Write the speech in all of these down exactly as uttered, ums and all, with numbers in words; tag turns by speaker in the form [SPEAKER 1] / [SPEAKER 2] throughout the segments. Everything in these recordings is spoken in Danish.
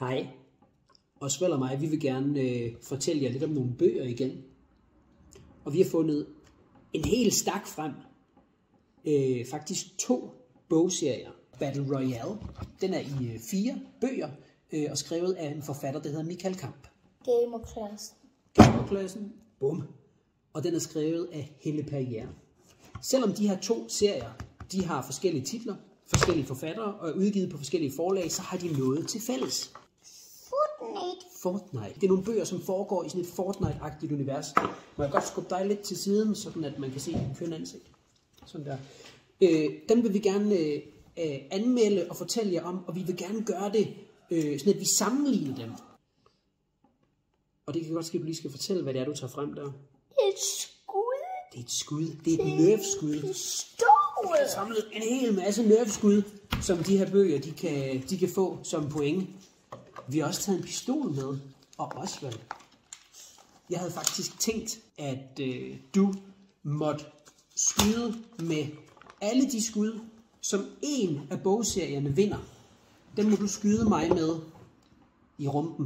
[SPEAKER 1] Hej. Osvald og mig, vi vil gerne øh, fortælle jer lidt om nogle bøger igen. Og vi har fundet en hel stak frem. Øh, faktisk to bogserier. Battle Royale. Den er i øh, fire bøger øh, og skrevet af en forfatter, der hedder Michael Kamp.
[SPEAKER 2] Gamerklassen.
[SPEAKER 1] Gamerklassen. Bum. Og den er skrevet af Helle Perrier. Selvom de her to serier, de har forskellige titler, forskellige forfattere og er udgivet på forskellige forlag, så har de noget til fælles.
[SPEAKER 2] Fortnite.
[SPEAKER 1] Fortnite. Det er nogle bøger, som foregår i sådan et Fortnite-agtigt univers. Må jeg godt skubbe dig lidt til siden, sådan at man kan se din kønne ansigt. Sådan der. Øh, dem vil vi gerne øh, anmelde og fortælle jer om, og vi vil gerne gøre det, øh, sådan at vi sammenligner dem. Og det kan godt ske, at du lige skal fortælle, hvad det er, du tager frem der.
[SPEAKER 2] Et skud.
[SPEAKER 1] Det er et skud. Det er et nerfskud.
[SPEAKER 2] Pistol.
[SPEAKER 1] Vi har samlet en hel masse nerfskud, som de her bøger, de kan, de kan få som point. Vi har også taget en pistol med, og Osvald. Jeg havde faktisk tænkt, at øh, du måtte skyde med alle de skud, som en af bogserierne vinder. Den må du skyde mig med i rumpen.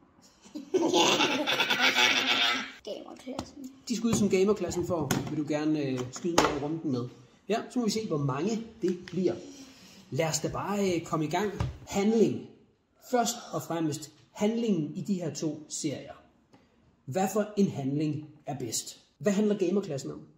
[SPEAKER 2] Gamerklassen.
[SPEAKER 1] De skud, som gamerklassen får, vil du gerne øh, skyde mig i rumpen med. Ja, så må vi se, hvor mange det bliver. Lad os da bare øh, komme i gang. Handling. Først og fremmest handlingen i de her to serier. Hvad for en handling er bedst? Hvad handler gamerklassen om?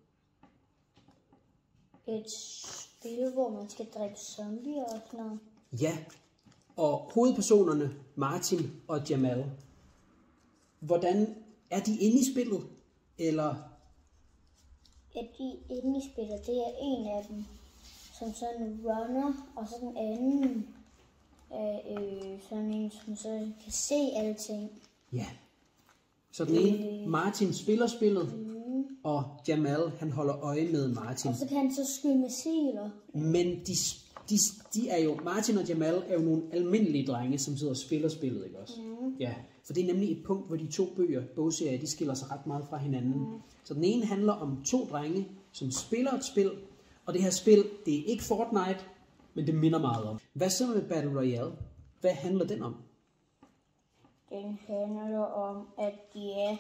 [SPEAKER 2] Et spil, hvor man skal dræbe zombier og sådan noget.
[SPEAKER 1] Ja, og hovedpersonerne Martin og Jamal. Hvordan er de inde i spillet? Eller?
[SPEAKER 2] Ja, de er inde i spillet. Det er en af dem, som sådan en runner, og så den anden er øh, sådan en, som så kan se alting.
[SPEAKER 1] Ja. Så den ene, Martin spiller spillet, mm. og Jamal, han holder øje med Martin.
[SPEAKER 2] Og så kan han så skyde missiler.
[SPEAKER 1] Men de, de, de er jo, Martin og Jamal er jo nogle almindelige drenge, som sidder og spiller spillet, ikke også? Mm. Ja, for det er nemlig et punkt, hvor de to bøger, bogserier, de skiller sig ret meget fra hinanden. Mm. Så den ene handler om to drenge, som spiller et spil, og det her spil, det er ikke Fortnite, men det minder meget om. Hvad så med Battle Royale? Hvad handler den om?
[SPEAKER 2] Den handler om, at de er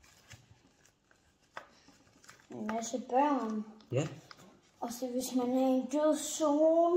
[SPEAKER 2] en masse børn.
[SPEAKER 1] Ja.
[SPEAKER 2] Og så hvis man er i en død zone,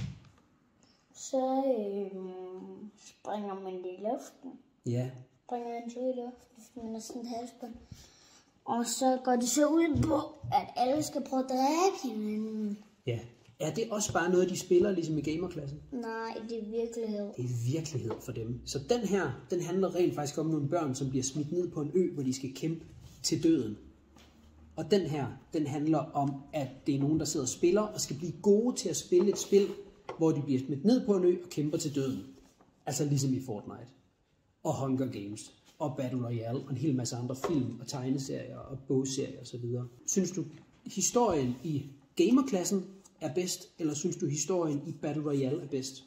[SPEAKER 2] så øh, springer man det i luften.
[SPEAKER 1] Ja.
[SPEAKER 2] Springer man så i luften, hvis man er sådan et halsbånd. Og så går det så ud på, at alle skal prøve at dræbe hinanden.
[SPEAKER 1] Ja. Er det også bare noget, de spiller, ligesom i gamerklassen?
[SPEAKER 2] Nej, det er virkelighed.
[SPEAKER 1] Det er virkelighed for dem. Så den her, den handler rent faktisk om nogle børn, som bliver smidt ned på en ø, hvor de skal kæmpe til døden. Og den her, den handler om, at det er nogen, der sidder og spiller, og skal blive gode til at spille et spil, hvor de bliver smidt ned på en ø og kæmper til døden. Altså ligesom i Fortnite. Og Hunger Games. Og Battle Royale. Og en hel masse andre film og tegneserier og bogserier osv. Synes du, historien i gamerklassen er bedst, eller synes du, historien i Battle Royale er bedst?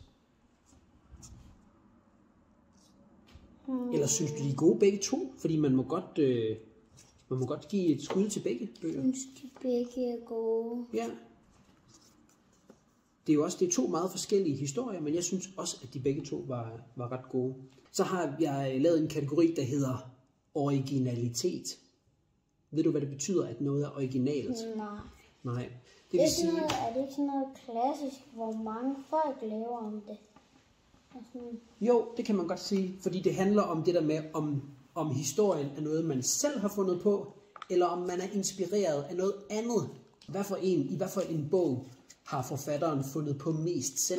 [SPEAKER 1] Hmm. Eller synes du, de er gode begge to? Fordi man må godt, øh, man må godt give et skud til begge bøger.
[SPEAKER 2] Jeg synes, de begge er gode.
[SPEAKER 1] Ja. Det er jo også det er to meget forskellige historier, men jeg synes også, at de begge to var, var ret gode. Så har jeg lavet en kategori, der hedder originalitet. Ved du, hvad det betyder, at noget er originalt?
[SPEAKER 2] Nej.
[SPEAKER 1] Nej.
[SPEAKER 2] Det er, sige... noget, er det ikke sådan noget klassisk, hvor mange folk laver om det? Sådan...
[SPEAKER 1] Jo, det kan man godt sige, fordi det handler om det der med, om, om historien er noget, man selv har fundet på, eller om man er inspireret af noget andet. Hvad for en, i hvad for en bog har forfatteren fundet på mest selv?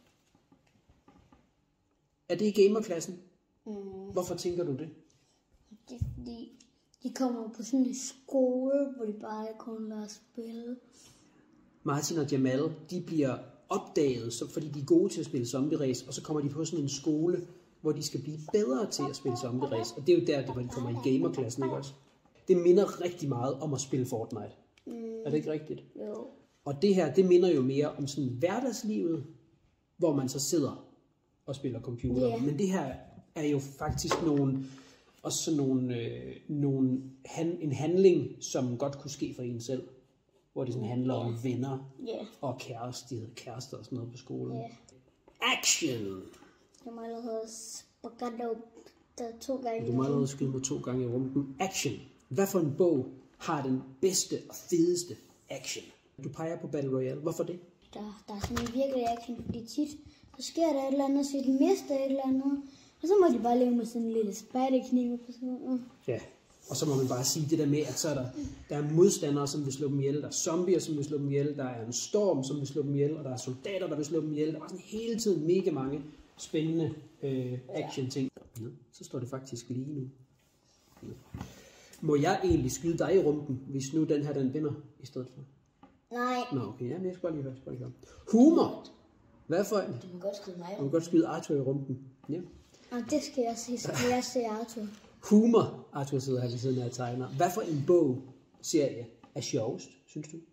[SPEAKER 1] Er det i gamerklassen?
[SPEAKER 2] Mm.
[SPEAKER 1] Hvorfor tænker du det?
[SPEAKER 2] Det er fordi, de kommer på sådan en skole, hvor de bare kun lader spille.
[SPEAKER 1] Martin og Jamal, de bliver opdaget, fordi de er gode til at spille zombie race, og så kommer de på sådan en skole, hvor de skal blive bedre til at spille zombie race. Og det er jo der, hvor de kommer i gamerklassen, ikke også? Det minder rigtig meget om at spille Fortnite. Mm. Er det ikke rigtigt?
[SPEAKER 2] Jo.
[SPEAKER 1] Og det her, det minder jo mere om sådan hverdagslivet, hvor man så sidder og spiller computer. Yeah. Men det her er jo faktisk nogle, også sådan nogle, øh, nogle han, en handling, som godt kunne ske for en selv. Hvor det sådan handler yeah. om venner
[SPEAKER 2] yeah.
[SPEAKER 1] og kæreste, kærester og sådan noget på skolen.
[SPEAKER 2] Yeah.
[SPEAKER 1] Action!
[SPEAKER 2] Det må allerede Der er to gange.
[SPEAKER 1] Du må allerede skyde mig to gange i rumpen. Action. Hvad for en bog har den bedste og fedeste action? Du peger på Battle Royale. Hvorfor det?
[SPEAKER 2] Der, der er sådan en virkelig action, fordi tit så sker der et eller andet, så de mister et eller andet. Og så må de bare leve med sådan en lille spejderknive på sådan.
[SPEAKER 1] Ja, og så må man bare sige det der med, at så er der, der er modstandere, som vil slå dem ihjel. Der er zombier, som vil slå dem ihjel. Der er en storm, som vil slå dem ihjel. Og der er soldater, der vil slå dem ihjel. Der er sådan hele tiden mega mange spændende øh, action-ting. Ja, så står det faktisk lige nu. Ja. Må jeg egentlig skyde dig i rumpen, hvis nu den her, den vinder i stedet for?
[SPEAKER 2] Nej.
[SPEAKER 1] Nå, okay. Ja, men jeg skal bare lige høre. Jeg skal bare lige høre. Humor! Hvad for en?
[SPEAKER 2] Du må godt skyde mig.
[SPEAKER 1] Du må godt skyde Arthur i rumpen. Ja.
[SPEAKER 2] Og det skal jeg se. Så kan jeg se Arthur.
[SPEAKER 1] Humor. Arthur sidder her ved siden af tegner. Hvad for en bog, serie, er sjovest, synes du?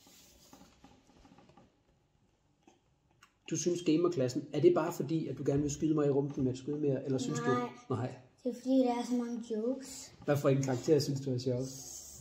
[SPEAKER 1] Du synes gamerklassen, er det bare fordi, at du gerne vil skyde mig i rumpen med at skyde mere, eller synes
[SPEAKER 2] Nej.
[SPEAKER 1] du? Nej.
[SPEAKER 2] Det er fordi, der er så mange jokes.
[SPEAKER 1] Hvad for en karakter synes du er sjovest?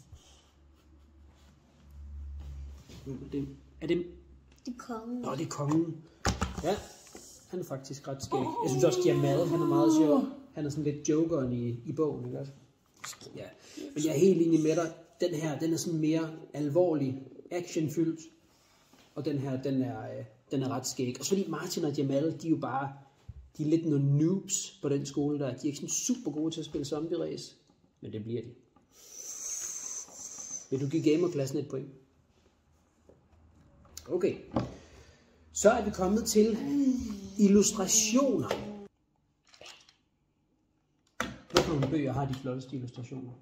[SPEAKER 1] Det, er det...
[SPEAKER 2] Det er kongen.
[SPEAKER 1] Nå, det er kongen. Ja, han er faktisk ret skæg. Jeg synes også, Jamal, han er meget sjov. Han er sådan lidt jokeren i, i bogen, ikke også? Ja, men jeg er helt enig med dig. Den her, den er sådan mere alvorlig, actionfyldt. Og den her, den er, øh, den er ret skæg. Og så fordi Martin og Jamal, de er jo bare, de er lidt nogle noobs på den skole der. De er ikke sådan super gode til at spille zombie-race. Men det bliver de. Vil du give gamerklassen et point? Okay. Så er vi kommet til illustrationer. Hvad for nogle bøger har de flotteste illustrationer?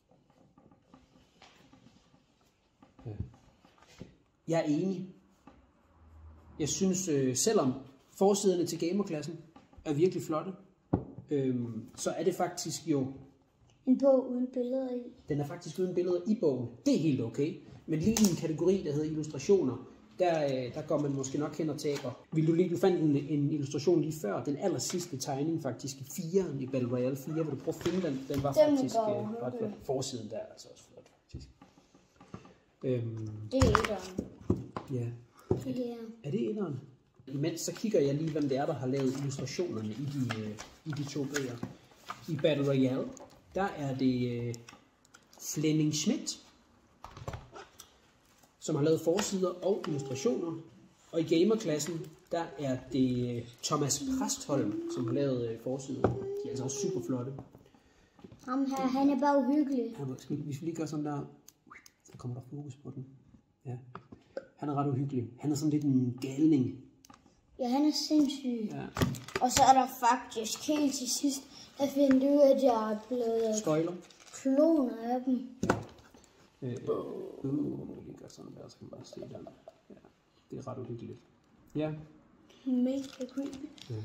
[SPEAKER 1] Ja. Jeg er enig. Jeg synes, øh, selvom forsiderne til gamerklassen er virkelig flotte, øh, så er det faktisk jo...
[SPEAKER 2] En bog uden billeder i.
[SPEAKER 1] Den er faktisk uden billeder i bogen. Det er helt okay. Men lige i en kategori, der hedder illustrationer, der, der går man måske nok hen og taber. Vil du lige, du fandt en, en illustration lige før, den aller sidste tegning faktisk i firen i Battle Royale fire, vil du prøve at finde den? Den var
[SPEAKER 2] den
[SPEAKER 1] faktisk
[SPEAKER 2] var
[SPEAKER 1] øh, ret flot. Forsiden der er altså også flot faktisk. Øhm,
[SPEAKER 2] det er etteren.
[SPEAKER 1] Ja.
[SPEAKER 2] Ja.
[SPEAKER 1] Er det etteren? Imens så kigger jeg lige, hvem det er, der har lavet illustrationerne i de, øh, i de to bøger. I Battle Royale, der er det øh, Flemming Schmidt, som har lavet forsider og illustrationer. Og i gamerklassen, der er det Thomas Præstholm, som har lavet øh, forsider. De er altså også super flotte.
[SPEAKER 2] Ham her, han er bare uhyggelig.
[SPEAKER 1] Han, skal vi, hvis vi lige gør sådan der, så kommer der fokus på den. Ja. Han er ret uhyggelig. Han er sådan lidt en galning.
[SPEAKER 2] Ja, han er sindssyg.
[SPEAKER 1] Ja.
[SPEAKER 2] Og så er der faktisk helt til sidst, der finder du ud af, at jeg er blevet
[SPEAKER 1] Spoiler.
[SPEAKER 2] kloner af dem.
[SPEAKER 1] Øh, uh, lige gør sådan der, så kan man bare se den. Ja, det er ret uhyggeligt. Ja.
[SPEAKER 2] Mega creepy.
[SPEAKER 1] Ja.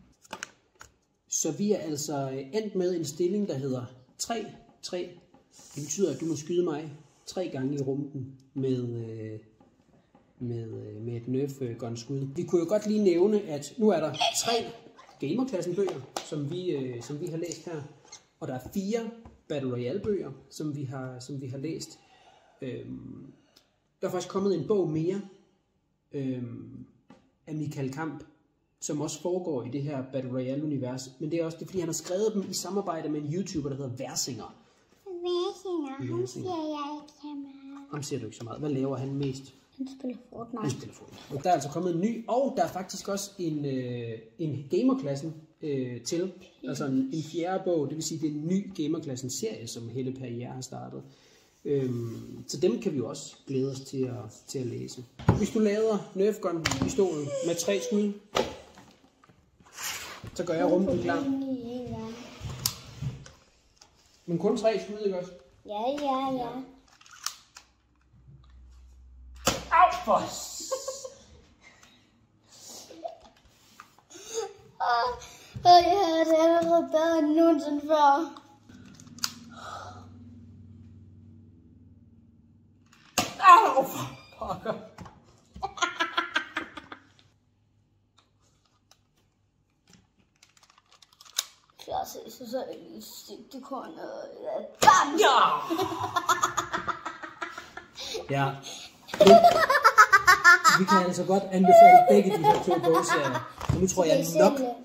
[SPEAKER 1] Så vi er altså endt med en stilling, der hedder tre tre. Det betyder, at du må skyde mig tre gange i rumpen med, øh, med, øh, med et nerf gun skud. Vi kunne jo godt lige nævne, at nu er der tre gamerklassen bøger, som vi, øh, som vi har læst her. Og der er fire Battle Royale bøger, som vi har, som vi har læst. Øhm, der er faktisk kommet en bog mere øhm, af Michael Kamp, som også foregår i det her Battle Royale-univers. Men det er også det, fordi han har skrevet dem i samarbejde med en YouTuber, der hedder Versinger.
[SPEAKER 2] Versinger, ham ser jeg ikke så meget.
[SPEAKER 1] Ham ser du ikke så meget. Hvad laver han mest?
[SPEAKER 2] Han spiller Fortnite.
[SPEAKER 1] Han spiller Fortnite. Og der er altså kommet en ny, og der er faktisk også en, øh, en gamerklassen øh, til. Altså en, en fjerde bog, det vil sige, det er en ny gamerklassen serie, som Helle Perrier har startet. Øhm, så dem kan vi jo også glæde os til at, til at læse. Hvis du lader Nerf Gun pistolen med tre skud, så gør jeg rumpen klar. Men kun tre skud, ikke også?
[SPEAKER 2] Ja, ja, ja.
[SPEAKER 1] Au for!
[SPEAKER 2] Og jeg har det allerede bedre end nogensinde før.
[SPEAKER 1] Au for pokker!
[SPEAKER 2] Klar, så så er det lige sigtekornet. Bam!
[SPEAKER 1] Ja! Ja. Men, vi kan altså godt anbefale begge de her to bogserier. Og nu tror jeg nok,